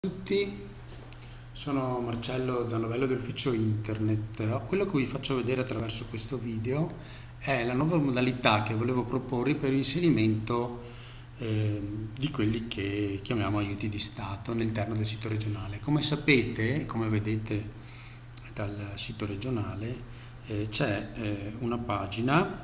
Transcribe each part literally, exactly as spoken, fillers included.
Tutti, sono Marcello Zanovello dell'ufficio internet. Quello che vi faccio vedere attraverso questo video è la nuova modalità che volevo proporre per l'inserimento eh, di quelli che chiamiamo aiuti di Stato all'interno del sito regionale. Come sapete, come vedete dal sito regionale, eh, c'è eh, una pagina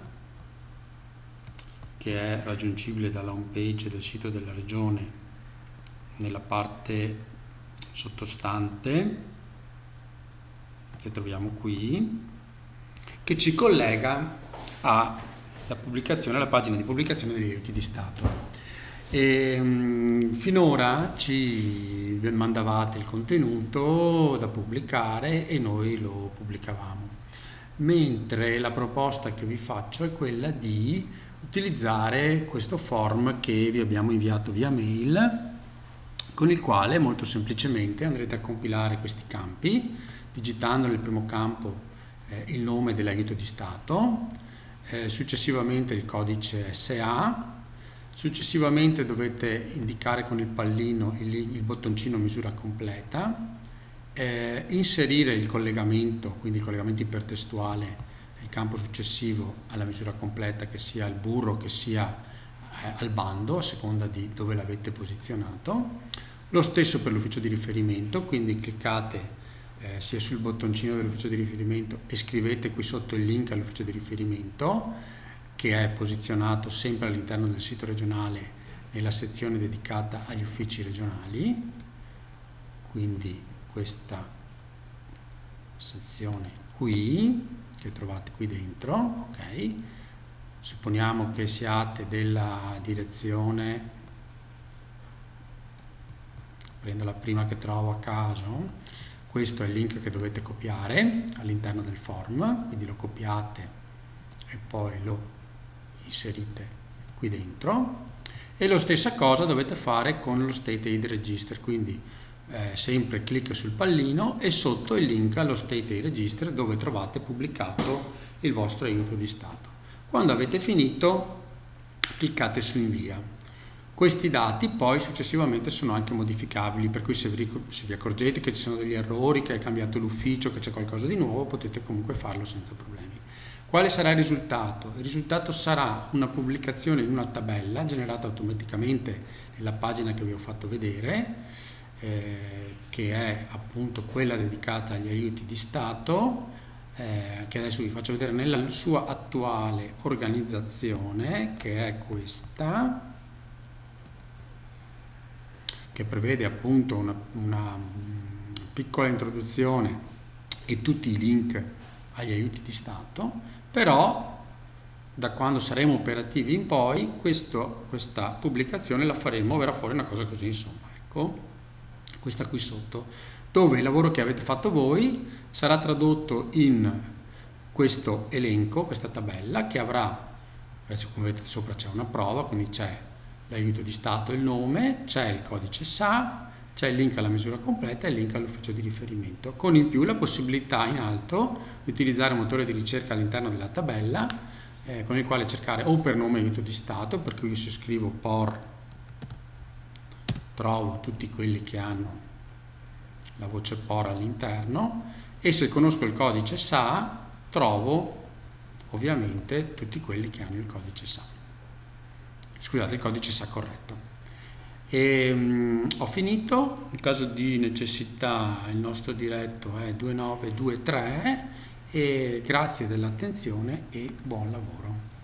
che è raggiungibile dalla home page del sito della regione nella parte sottostante che troviamo qui, che ci collega alla pubblicazione, alla pagina di pubblicazione degli aiuti di Stato. E, mh, finora ci mandavate il contenuto da pubblicare e noi lo pubblicavamo, mentre la proposta che vi faccio è quella di utilizzare questo form che vi abbiamo inviato via mail, con il quale molto semplicemente andrete a compilare questi campi, digitando nel primo campo eh, il nome dell'aiuto di Stato, eh, successivamente il codice S A, successivamente dovete indicare con il pallino il, il bottoncino misura completa, eh, inserire il collegamento, quindi il collegamento ipertestuale nel campo successivo alla misura completa, che sia al burro, che sia eh, al bando, a seconda di dove l'avete posizionato. Lo stesso per l'ufficio di riferimento, quindi cliccate eh, sia sul bottoncino dell'ufficio di riferimento e scrivete qui sotto il link all'ufficio di riferimento, che è posizionato sempre all'interno del sito regionale nella sezione dedicata agli uffici regionali, quindi questa sezione qui che trovate qui dentro, ok? Supponiamo che siate della direzione, prendo la prima che trovo a caso, questo è il link che dovete copiare all'interno del form, quindi lo copiate e poi lo inserite qui dentro, e la stessa cosa dovete fare con lo State Aid Register, quindi eh, sempre clic sul pallino e sotto il link allo State Aid Register dove trovate pubblicato il vostro aiuto di Stato. Quando avete finito cliccate su invia. Questi dati poi successivamente sono anche modificabili, per cui se vi, se vi accorgete che ci sono degli errori, che è cambiato l'ufficio, che c'è qualcosa di nuovo, potete comunque farlo senza problemi. Quale sarà il risultato? Il risultato sarà una pubblicazione in una tabella generata automaticamente nella pagina che vi ho fatto vedere, eh, che è appunto quella dedicata agli aiuti di Stato, eh, che adesso vi faccio vedere nella sua attuale organizzazione, che è questa, che prevede appunto una, una piccola introduzione e tutti i link agli aiuti di Stato, però da quando saremo operativi in poi questo, questa pubblicazione la faremo, verrà fuori una cosa così, insomma, ecco, questa qui sotto, dove il lavoro che avete fatto voi sarà tradotto in questo elenco, questa tabella, che avrà, adesso come vedete sopra c'è una prova, quindi c'è l'aiuto di Stato, il nome, c'è il codice S A, c'è il link alla misura completa e il link all'ufficio di riferimento, con in più la possibilità in alto di utilizzare un motore di ricerca all'interno della tabella, eh, con il quale cercare o per nome aiuto di Stato, per cui se scrivo P O R trovo tutti quelli che hanno la voce P O R all'interno, e se conosco il codice S A trovo ovviamente tutti quelli che hanno il codice S A. Scusate, il codice S A corretto. E, um, ho finito. In caso di necessità il nostro diretto è due nove due tre, e grazie dell'attenzione e buon lavoro.